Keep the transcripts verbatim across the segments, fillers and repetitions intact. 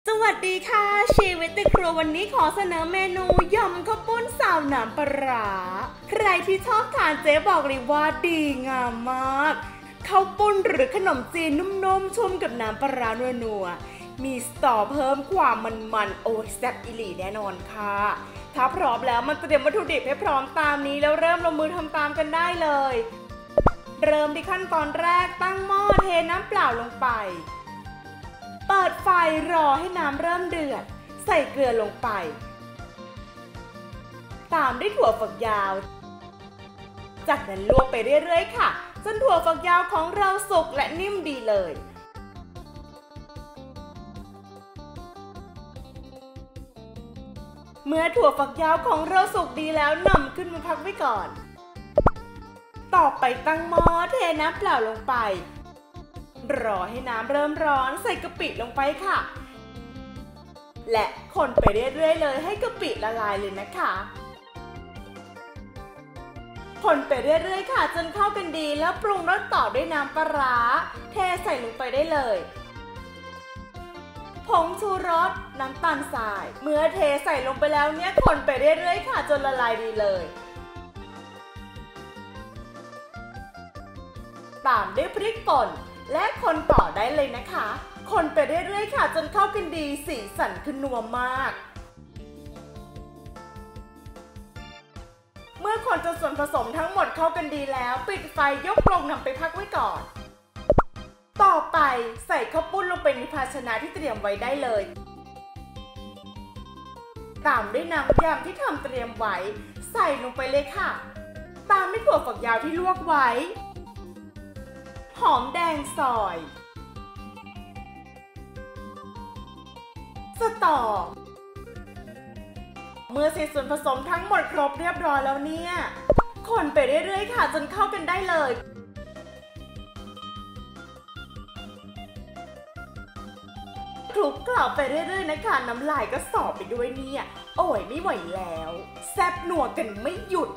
สวัสดีค่ะชีวิตติดครัววันนี้ขอเสนอเมนูยำข้าวปุ้นซาวน้ำปลาร้าใครที่ชอบทานเจ๊บอกเลยว่าดีงามมากข้าวปุ้นหรือขนมจีนนุ่มๆชุ่มกับน้ำปลาร้านัวๆมีสตอเพิ่มความมันๆโอ้ยแซ่บอีหลีแน่นอนค่ะถ้าพร้อมแล้วมาเตรียมวัตถุดิบให้พร้อมตามนี้แล้วเริ่มลงมือทำตามกันได้เลยเริ่มที่ขั้นตอนแรกตั้งหม้อเทน้ำเปล่าลงไปเปิดไฟรอให้น้ำเริ่มเดือดใส่เกลือลงไปตามด้วยถั่วฝักยาวจากนั้นลวกไปเรื่อยๆค่ะจนถั่วฝักยาวของเราสุกและนิ่มดีเลยเมื่อถั่วฝักยาวของเราสุกดีแล้วนำขึ้นมาพักไว้ก่อนต่อไปตั้งหม้อเทน้ำเปล่าลงไปรอให้น้ำเริ่มร้อนใส่กะปิลงไปค่ะและคนไปเรื่อยๆเลยให้กะปิละลายเลยนะคะคนไปเรื่อยๆค่ะจนเข้ากันดีแล้วปรุงรสต่อด้วยน้ำปลาร้าเทใส่ลงไปได้เลยผงชูรสน้ำตาลทรายเมื่อเทใส่ลงไปแล้วเนี่ยคนไปเรื่อยๆค่ะจนละลายดีเลยตามด้วยพริกป่นและคนต่อได้เลยนะคะคนไปเรื่อยๆค่ะจนเข้ากันดีสีสันขึ้นนัวมากเมื่อคนจนส่วนผสมทั้งหมดเข้ากันดีแล้วปิดไฟยกลงนำไปพักไว้ก่อนต่อไปใส่ข้าวปุ้นลงไปในภาชนะที่เตรียมไว้ได้เลยตามด้วยน้ำยำที่ทำเตรียมไว้ใส่ลงไปเลยค่ะตามด้วยถั่วฝักยาวที่ลวกไว้หอมแดงซอยสตอเมื่อใส่ส่วนผสมทั้งหมดครบเรียบร้อยแล้วเนี่ยคนไปเรื่อยๆค่ะจนเข้ากันได้เลยคลุกเคล้าไปเรื่อยๆนะคะน้ำลายก็สอไปด้วยเนี่ยโอ้ยไม่ไหวแล้วแซ่บหนัวกันไม่หยุด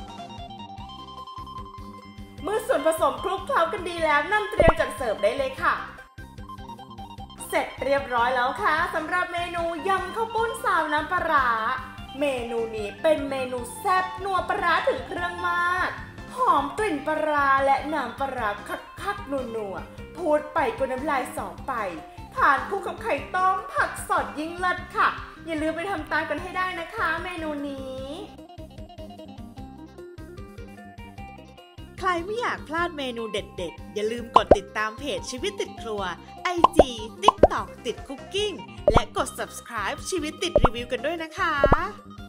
เมื่อส่วนผสมคลุกเคล้ากันดีแล้วนำเตรียมจัดเสิร์ฟได้เลยค่ะเสร็จเรียบร้อยแล้วค่ะสำหรับเมนูยำข้าวปุ้นซาวน้ำปลาร้าเมนูนี้เป็นเมนูแซ่บนัวปลาร้าถึงเครื่องมากหอมกลิ่นปลาร้าและน้ำปลาร้าคักๆนัวๆพูดไปก็น้ำลายสอไปทานคู่กับไข่ต้มผักสดยิ่งเลิศค่ะอย่าลืมไปทำตามกันให้ได้นะคะเมนูนี้ใครไม่อยากพลาดเมนูเด็ดๆอย่าลืมกดติดตามเพจชีวิตติดครัว ไอ จี ติ๊กต็อก ติดคุกกิ้งและกด ซับสไครบ์ ชีวิตติดรีวิวกันด้วยนะคะ